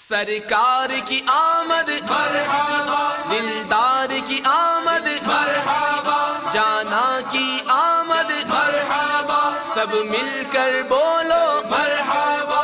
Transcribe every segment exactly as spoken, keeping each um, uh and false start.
سرکار کی آمد مرحبا، دلدار کی آمد مرحبا، جانا کی آمد مرحبا، سب مل کر بولو مرحبا۔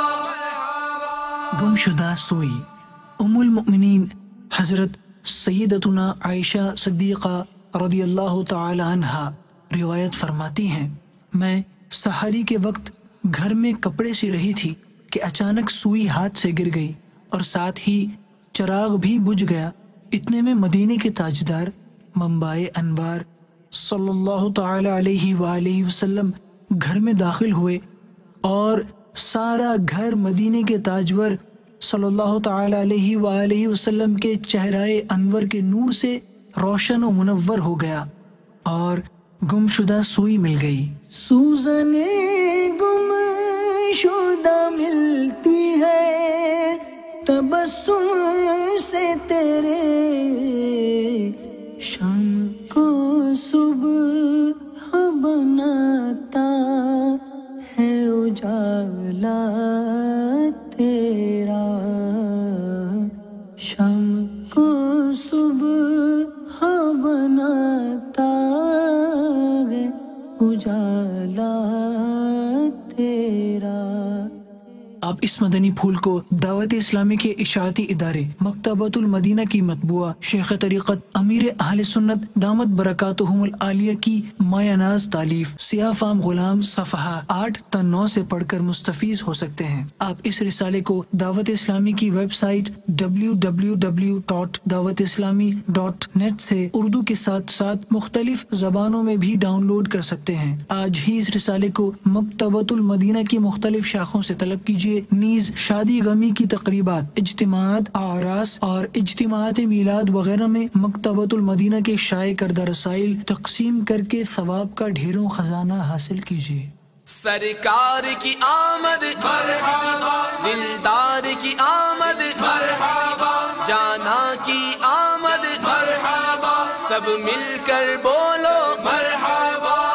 گم شدہ سوئی ام المؤمنین حضرت سیدتنا عائشہ صدیقہ رضی اللہ تعالی عنہا روایت فرماتی ہیں، میں سحری کے وقت گھر میں کپڑے سی رہی تھی کہ اچانک سوئی ہاتھ سے گر گئی اور ساتھ ہی چراغ بھی بجھ گیا۔ اتنے میں مدینے کے تاجدار منبع انوار صلی اللہ تعالی علیہ وآلہ وسلم گھر میں داخل ہوئے اور سارا گھر مدینے کے تاجور صلی اللہ تعالی علیہ وآلہ وسلم کے چہرائے انور کے نور سے روشن و منور ہو گیا اور گم شدہ سوئی مل گئی۔ سوزن گم شدہ ملتی ہے تبسم سے تیرے، شام کو صبح بناتا ہے اجالا تیرا، شام کو صبح بناتا ہے اجالا تیرا۔ آپ اس مدنی پھول کو دعوت اسلامی کے اشاعتی ادارے مکتبۃ المدینہ کی مطبوعہ شیخ طریقت امیر اہل سنت دامت برکاتہم العالیہ کی مایہ ناز تالیف سیاہ فام غلام صفحہ آٹھ تا نو سے پڑھ کر مستفیض ہو سکتے ہیں۔ آپ اس رسالے کو دعوت اسلامی کی web site W W W dot Dawat Islami dot net سے اردو کے ساتھ ساتھ مختلف زبانوں میں بھی ڈاؤن لوڈ کر سکتے ہیں۔ آج ہی اس رسالے کو مکتبۃ المدینہ کی مختلف شاخوں سے طلب کیجیے، نیز شادی غمی کی تقریبات، اجتماعات، اعراس اور اجتماعات میلاد وغیرہ میں مکتبۃ المدینہ کے شائع کردہ رسائل تقسیم کر کے ثواب کا ڈھیروں خزانہ حاصل کیجیے۔ سرکار کی آمد مرحبا، دلدار کی آمد مرحبا، جانا کی آمد مرحبا، سب مل کر بولو مرحبا۔